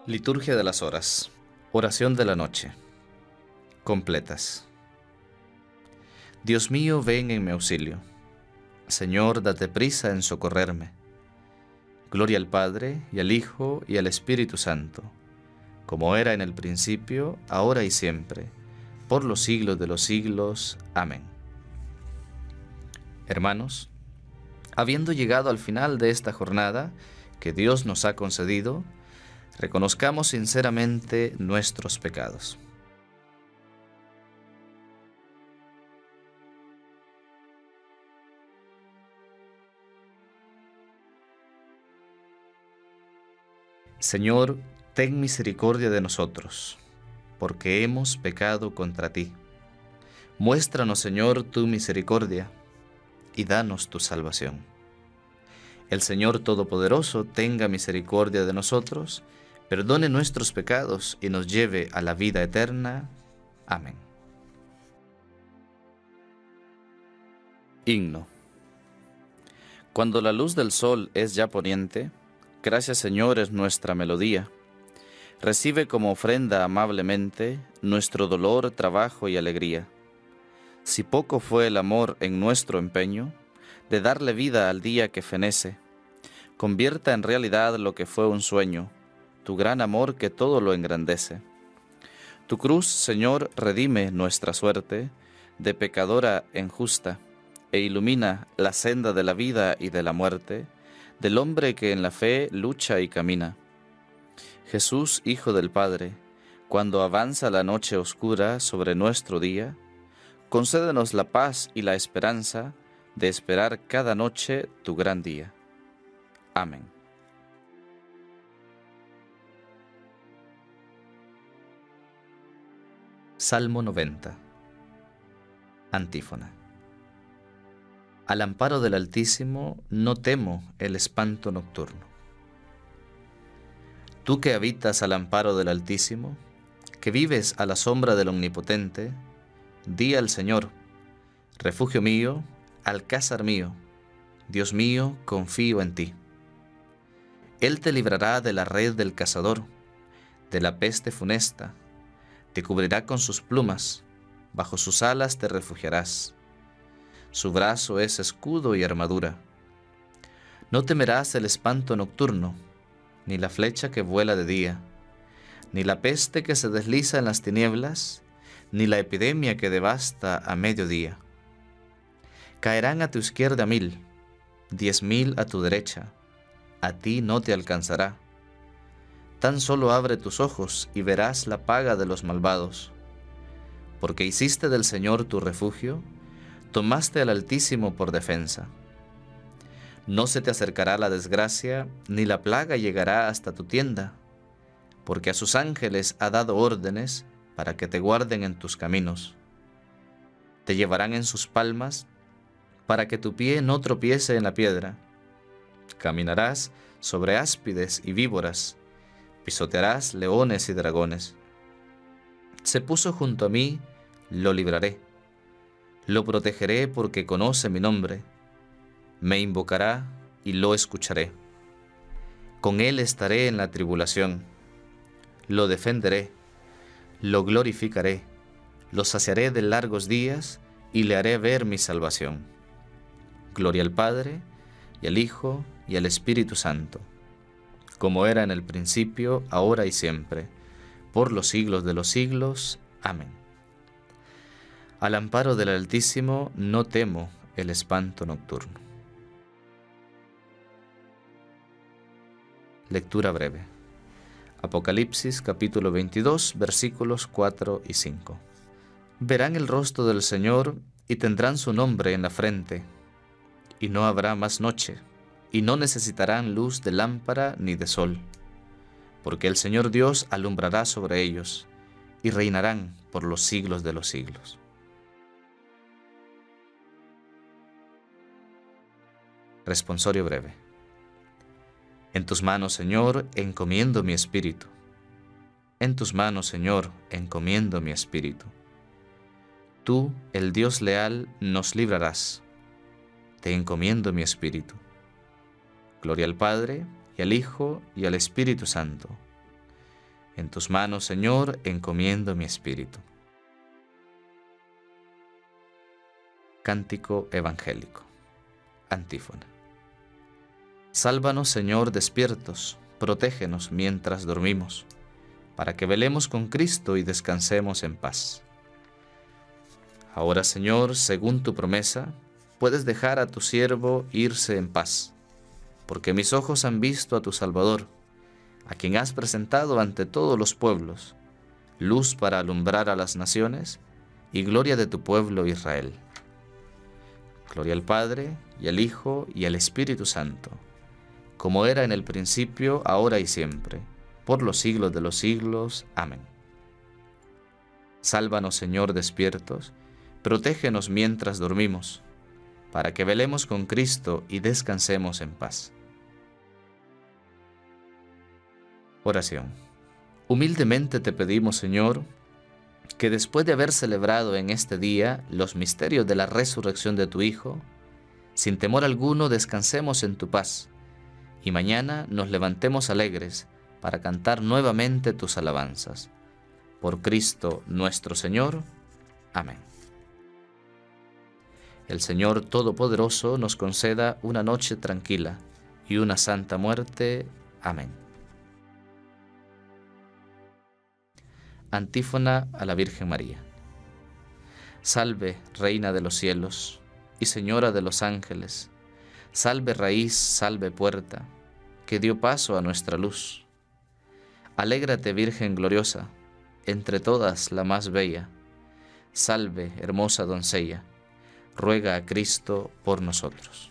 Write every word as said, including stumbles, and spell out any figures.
Liturgia de las horas. Oración de la noche. Completas. Dios mío, ven en mi auxilio. Señor, date prisa en socorrerme. Gloria al Padre, y al Hijo, y al Espíritu Santo, como era en el principio, ahora y siempre, por los siglos de los siglos. Amén. Hermanos, habiendo llegado al final de esta jornada que Dios nos ha concedido, reconozcamos sinceramente nuestros pecados. Señor, ten misericordia de nosotros, porque hemos pecado contra ti. Muéstranos, Señor, tu misericordia, y danos tu salvación. El Señor Todopoderoso tenga misericordia de nosotros, perdone nuestros pecados y nos lleve a la vida eterna. Amén. Himno. Cuando la luz del sol es ya poniente, gracias, Señor, es nuestra melodía. Recibe como ofrenda amablemente nuestro dolor, trabajo y alegría. Si poco fue el amor en nuestro empeño de darle vida al día que fenece, convierta en realidad lo que fue un sueño, tu gran amor que todo lo engrandece. Tu cruz, Señor, redime nuestra suerte de pecadora en justa, e ilumina la senda de la vida y de la muerte, del hombre que en la fe lucha y camina. Jesús, Hijo del Padre, cuando avanza la noche oscura sobre nuestro día, concédenos la paz y la esperanza de esperar cada noche tu gran día. Amén. Salmo noventa. Antífona. Al amparo del Altísimo no temo el espanto nocturno. Tú que habitas al amparo del Altísimo, que vives a la sombra del Omnipotente, di al Señor: refugio mío, alcázar mío, Dios mío, confío en ti. Él te librará de la red del cazador, de la peste funesta, te cubrirá con sus plumas, bajo sus alas te refugiarás. Su brazo es escudo y armadura. No temerás el espanto nocturno, ni la flecha que vuela de día, ni la peste que se desliza en las tinieblas, ni la epidemia que devasta a mediodía. Caerán a tu izquierda mil, diez mil a tu derecha, a ti no te alcanzará. Tan solo abre tus ojos y verás la paga de los malvados. Porque hiciste del Señor tu refugio, tomaste al Altísimo por defensa. No se te acercará la desgracia, ni la plaga llegará hasta tu tienda, porque a sus ángeles ha dado órdenes para que te guarden en tus caminos. Te llevarán en sus palmas, para que tu pie no tropiece en la piedra. Caminarás sobre áspides y víboras, pisotearás leones y dragones. Se puso junto a mí, lo libraré. Lo protegeré porque conoce mi nombre. Me invocará y lo escucharé. Con él estaré en la tribulación. Lo defenderé, lo glorificaré, lo saciaré de largos días y le haré ver mi salvación. Gloria al Padre, y al Hijo, y al Espíritu Santo, como era en el principio, ahora y siempre, por los siglos de los siglos. Amén. Al amparo del Altísimo no temo el espanto nocturno. Lectura breve. Apocalipsis capítulo veintidós, versículos cuatro y cinco. Verán el rostro del Señor y tendrán su nombre en la frente, y no habrá más noche, y no necesitarán luz de lámpara ni de sol, porque el Señor Dios alumbrará sobre ellos, y reinarán por los siglos de los siglos. Responsorio breve. En tus manos, Señor, encomiendo mi espíritu. En tus manos, Señor, encomiendo mi espíritu. Tú, el Dios leal, nos librarás. Te encomiendo mi espíritu. Gloria al Padre, y al Hijo, y al Espíritu Santo, En tus manos, Señor, encomiendo mi espíritu. Cántico evangélico. Antífona. Sálvanos, Señor, despiertos, protégenos mientras dormimos, para que velemos con Cristo y descansemos en paz. Ahora, Señor, según tu promesa, puedes dejar a tu siervo irse en paz, porque mis ojos han visto a tu Salvador, a quien has presentado ante todos los pueblos, luz para alumbrar a las naciones y gloria de tu pueblo Israel. Gloria al Padre, y al Hijo, y al Espíritu Santo, como era en el principio, ahora y siempre, por los siglos de los siglos. Amén. Sálvanos, Señor, despiertos, protégenos mientras dormimos, para que velemos con Cristo y descansemos en paz. Oración. Humildemente te pedimos, Señor, que después de haber celebrado en este día los misterios de la resurrección de tu Hijo, sin temor alguno descansemos en tu paz, y mañana nos levantemos alegres para cantar nuevamente tus alabanzas. Por Cristo nuestro Señor. Amén. El Señor Todopoderoso nos conceda una noche tranquila y una santa muerte. Amén. Antífona a la Virgen María. Salve, Reina de los cielos y Señora de los ángeles, salve raíz, salve puerta, que dio paso a nuestra luz. Alégrate, Virgen gloriosa, entre todas la más bella, salve, hermosa doncella, ruega a Cristo por nosotros.